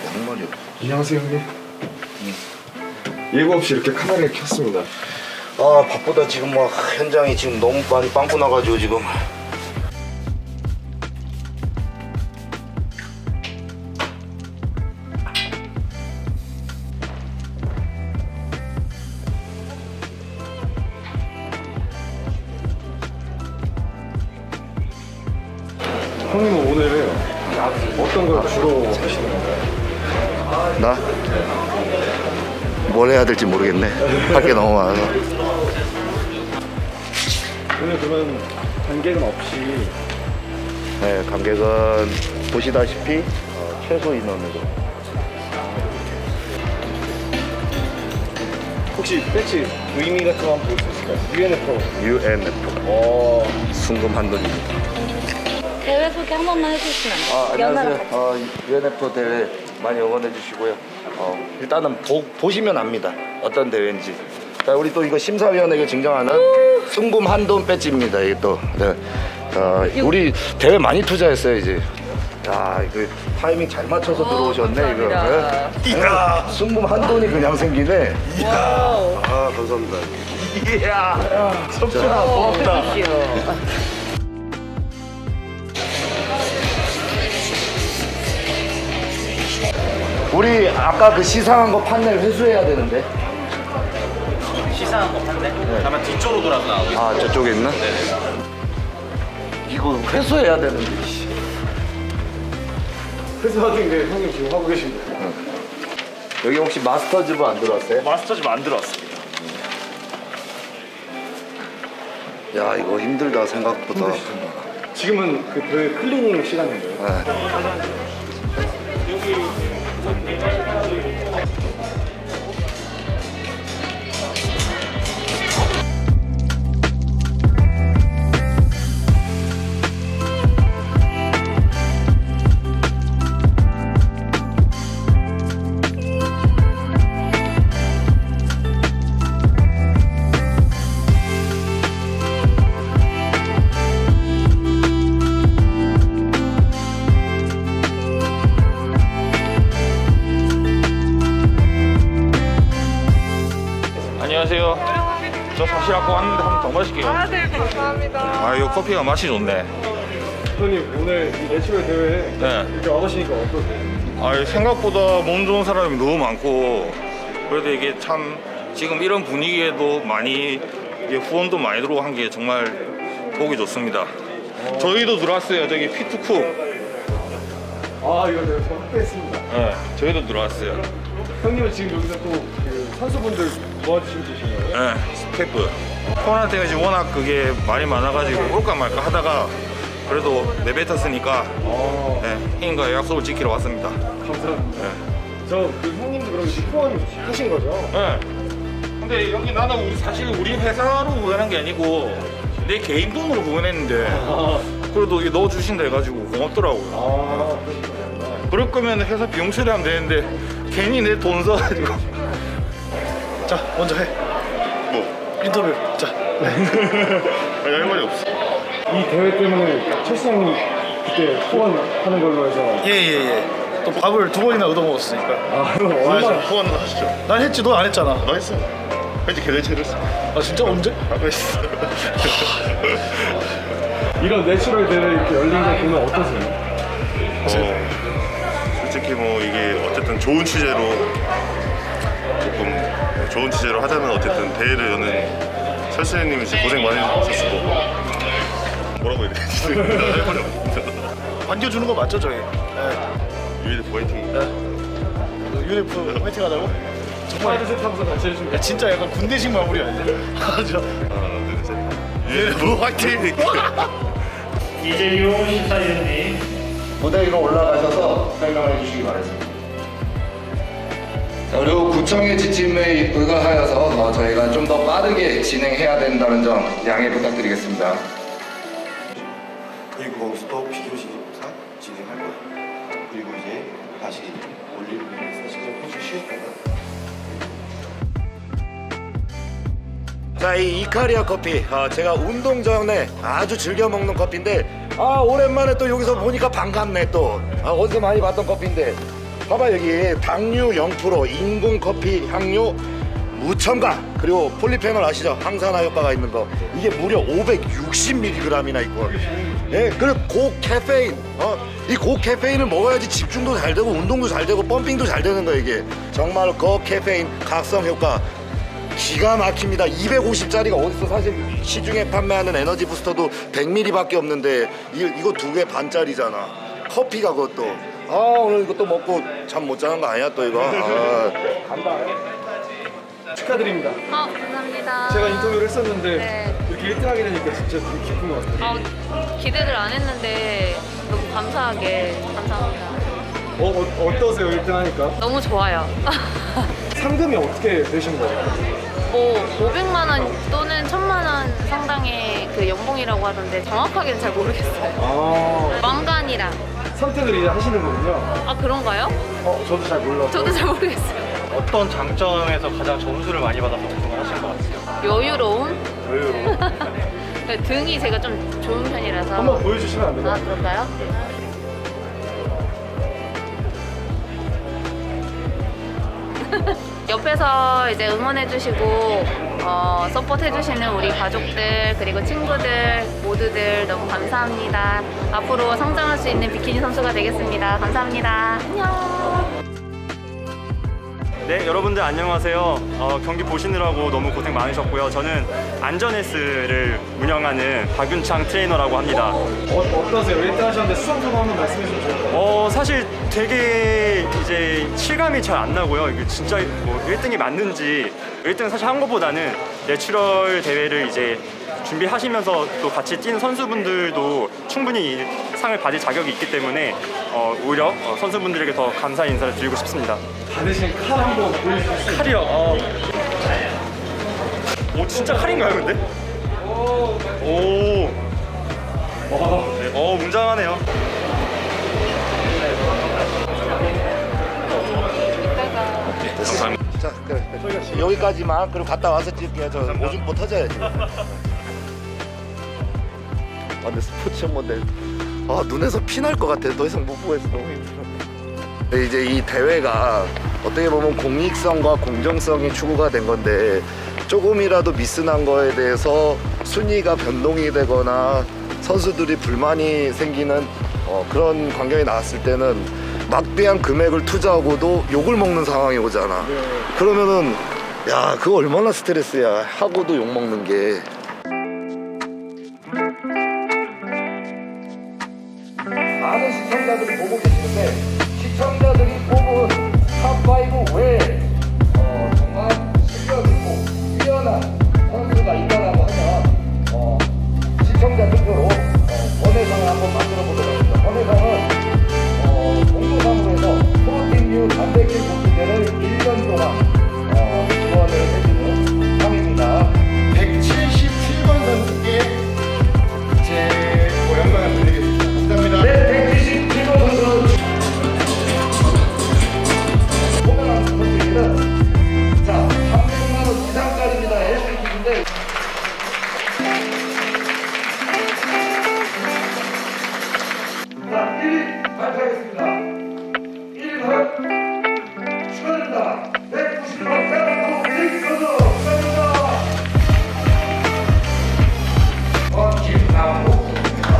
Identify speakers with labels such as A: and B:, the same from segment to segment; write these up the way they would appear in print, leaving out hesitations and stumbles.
A: 정말요.
B: 안녕하세요 형님. 예고 없이 이렇게 카메라를 켰습니다.
A: 아 바쁘다 지금 막 현장이 지금 너무 많이 빵꾸 나가지고 지금.
B: 형님은 오늘 어떤 걸 주로 하시는 건가요?
A: 나? 뭘 해야 될지 모르겠네. 할 게 너무 많아서.
B: 오늘 그러면 관객은 없이
A: 네, 관객은 보시다시피 최소 인원으로.
B: 혹시 배지 의미 같은 거 한번 볼 수 있을까요?
A: UNF. 순금 한돈입니다.
C: 대회 소개 한 번만 해주시면 안 돼요?
A: 안녕하세요. UNF 대회 많이 응원해 주시고요. 일단은 보시면 압니다. 어떤 대회인지. 자, 우리 또 이거 심사위원회가 증정하는 순금 한돈 배지입니다. 이게 또 네. 우리 대회 많이 투자했어요 이제. 야, 이거 타이밍 잘 맞춰서 들어오셨네 이거. 네? 이야, 순금 한돈이 그냥 생기네.
B: 이야. 아 감사합니다.
A: 이야, 석준아 고맙다. 우리 아까 그 시상한 거 판넬 회수해야 되는데.
D: 시상한 거 판넬? 네. 아마 뒤쪽으로 돌아서 나오고 있어요.
A: 아 저쪽에 있나?
D: 네네.
A: 이거 회수해야 되는데.
B: 회수하는 게 형님 지금 하고 계신 거예요?
A: 여기 혹시 마스터즈부 안 들어왔어요?
D: 마스터즈 안 들어왔습니다.
A: 야 이거 힘들다 생각보다.
B: 지금은 그 대회 클리닝 시간인데요.
A: 네.
D: 안녕하세요. 저 사실 아까 왔는데 한 번 더 마실게요.
E: 아, 네, 감사합니다.
D: 아, 이 커피가 맛이 좋네.
B: 형님 오늘 이 내추럴 대회에
D: 네.
B: 이렇게 와보시니까 어떠세요?
D: 아, 생각보다 몸 좋은 사람이 너무 많고, 그래도 이게 참 지금 이런 분위기에도 많이 이게 후원도 많이 들어오고 한 게 정말 보기 좋습니다. 저희도 들어왔어요. 저기 피투쿠.
B: 아 이거 내가 좀 확대했습니다.
D: 네, 저희도 들어왔어요.
B: 형님은 지금 여기서 또 그 선수분들 도와주시고 계신 거예요?
D: 네, 스태프. 코로나 때문에 지금 워낙 그게 말이 많아가지고 올까 말까 하다가 그래도 내뱉었으니까 네, 형님과 약속을 지키러 왔습니다.
B: 감사합니다.
D: 네.
B: 저 그 형님도 그럼 이제 후원 하신 거죠?
D: 네. 근데 여기 나는 사실 우리 회사로 후원한 게 아니고 내 개인 돈으로 후원했는데 그래도 이게 넣어주신다 해가지고 고맙더라고요. 그럴 거면 회사 비용 처리하면 되는데 괜히 내 돈 써가지고.
F: 자, 먼저 해.
D: 뭐?
F: 인터뷰. 자.
D: 아니, 할 말이 없어.
B: 이 대회 때문에 철수 형님 그때 후원하는 걸로 해서
F: 예. 또 밥을 2번이나 얻어먹었으니까.
B: 아 그럼 얼마?
D: 후원은 하시죠.
F: 난 했지, 넌 안 했잖아.
D: 나 했어. 왠지 걔네 체렸어.
F: 아, 진짜? 언제?
D: 아까 했어.
B: 이런 내추럴 대회 이렇게 열린 거 보면 어떠세요?
G: 솔직히 뭐 이게 어쨌든 좋은 취재로 조금 좋은 취재로 하자면 어쨌든 대회를 여는 철수님이 진짜 고생 많이 하셨고 뭐라고 해야 되지? 할 말이 없습니다.
F: 반겨주는 거 맞죠, 저희? 네.
G: 유니프 화이팅.
F: 유니프 화이팅 하자고? 정말.
B: 하나 둘셋 하면서 같이 해주시면
F: 야, 진짜 약간 군대식 마무리 아니야?
G: 하나 둘 셋. 유니프 화이팅.
H: 이재용 심사위원님
A: 무대 위로 올라가셔서 설명해 주시기 바랍니다. 자, 그리고 구청의 지침에 불과하여서 저희가 좀 더 빠르게 진행해야 된다는 점 양해 부탁드리겠습니다.
I: 그리고 스톱 비교시상 진행할 거예요. 그리고 이제 다시 올릴 부분에서 시작 호주 쉬었다가.
A: 자, 이 이카리아 커피 제가 운동 전에 아주 즐겨 먹는 커피인데 오랜만에 또 여기서 보니까 반갑네 또. 어디서 많이 봤던 커피인데 봐봐 여기 당류 0%, 인공 커피 향료 무첨가, 그리고 폴리페놀 아시죠? 항산화 효과가 있는 거. 이게 무려 560mg이나 있고. 예, 그리고 고카페인. 이 고카페인을 먹어야지 집중도 잘 되고 운동도 잘 되고 펌핑도 잘 되는 거예요 이게. 정말 고카페인 각성 효과 기가 막힙니다. 250짜리가 어딨어. 사실 시중에 판매하는 에너지 부스터도 100ml밖에 없는데 이거 2개 반짜리잖아. 커피가 그것도. 오늘 이것도 먹고 잠 못 자는 거 아니야 또 이거.
B: 간다. 축하드립니다.
C: 감사합니다.
B: 제가 인터뷰를 했었는데
C: 네.
B: 이렇게 1등 하게 되니까 진짜 되게 기쁜 것 같아요.
C: 기대를 안 했는데 너무 감사하게 감사합니다.
B: 어떠세요 1등 하니까?
C: 너무 좋아요.
B: 상금이 어떻게 되신 거예요?
C: 뭐 500만 원 또는 1000만 원 상당의 그 연봉이라고 하던데 정확하게는 잘 모르겠어요. 왕관이랑.
B: 선택을 이제 하시는 거군요.
C: 아 그런가요?
B: 저도 잘 몰라서.
C: 저도 잘 모르겠어요.
E: 어떤 장점에서 가장 점수를 많이 받아서 우승을 하신 것 같아요?
C: 여유로움?
B: 여유로.
C: 등이 제가 좀 좋은 편이라서.
B: 한번 보여주시면 안 돼요?
C: 아 그럴까요? 옆에서 이제 응원해주시고 서포트해주시는 우리 가족들 그리고 친구들 모두들 너무 감사합니다. 앞으로 성장할 수 있는 비키니 선수가 되겠습니다. 감사합니다. 안녕.
E: 네, 여러분들 안녕하세요. 경기 보시느라고 너무 고생 많으셨고요. 저는 안전헬스를 운영하는 박윤창 트레이너라고 합니다.
B: 어떠세요? 1등 하셨는데 수상 소감 한번 말씀해 주시면 좋을 것 같아요.
E: 사실 되게 이제 실감이 잘 안 나고요. 이게 진짜 뭐 1등이 맞는지 1등 사실 한 것보다는 내추럴 대회를 이제 준비하시면서 또 같이 뛰는 선수분들도 충분히 이 상을 받을 자격이 있기 때문에 오히려 선수분들에게 더 감사의 인사를 드리고 싶습니다.
B: 받으신 칼 한번 보여주실 수 있어요?
E: 칼이요? 오 진짜 칼인가요 근데? 오. 웅장하네요.
G: 감사합니다.
A: 자, 그래. 여기까지만. 그리고 갔다 와서 찍을게요. 저 오줌포 터져야지. 근데 스포츠 모델 눈에서 피 날 것 같아. 더 이상 못 보겠어. 너무 힘들어. 근데 이제 이 대회가 어떻게 보면 공익성과 공정성이 추구가 된 건데 조금이라도 미스난 거에 대해서 순위가 변동이 되거나 선수들이 불만이 생기는 그런 광경이 나왔을 때는 막대한 금액을 투자하고도 욕을 먹는 상황이 오잖아. 그러면은 야 그거 얼마나 스트레스야. 하고도 욕 먹는 게. 많은 시청자들이 보고 계시는데 시청자들이 뽑은 탑5 외에 정말 실력 있고 뛰어난 선수가 있다라고 하면 시청자 투표로 번외상을 한번 만들어 보도록 하겠습니다. 번외상은 공도사무에서 프로틴류 단백질 보충제를 1년 동안 지원을 해주는 상입니다.
F: 177번 선수께 제 영광을 드리겠습니다. 감사합니다.
A: 네, 197번 선수 호명한 선수입니다. 자, 300만 원 이상짜리입니다. SK인데 자, 1위 발표하겠습니다. 1번 축하드립니다. 190번 대한민국 1위 선수 축하드립니다. 김남국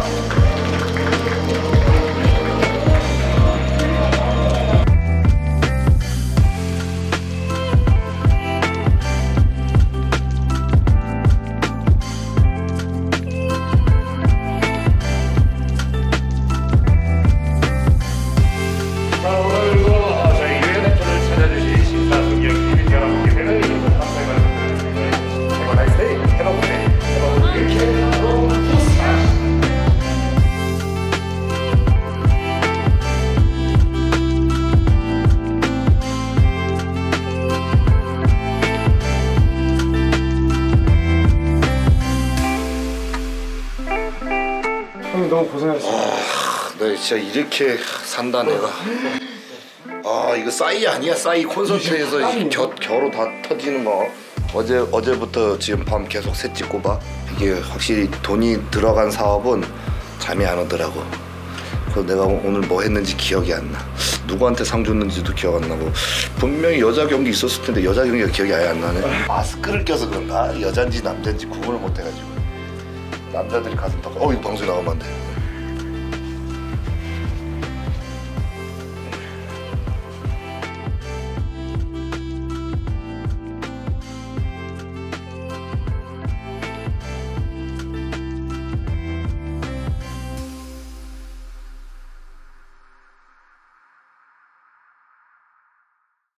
B: 형님 너무 고생하셨습니다.
A: 네, 진짜 이렇게 산다 내가. 이거 싸이 아니야? 싸이 콘서트에서 겨로 다 터지는 거. 어제부터 지금 밤 계속 새 찍고 봐. 이게 확실히 돈이 들어간 사업은 잠이 안 오더라고. 그래서 내가 오늘 뭐 했는지 기억이 안 나. 누구한테 상 줬는지도 기억 안 나고 분명히 여자 경기 있었을 텐데 여자 경기가 기억이 아예 안 나네. 마스크를 껴서 그런가? 여잔지 남잔지 구분을 못 해가지고 남자들이 가슴 팍. 이거 방송에 나가면 안 돼.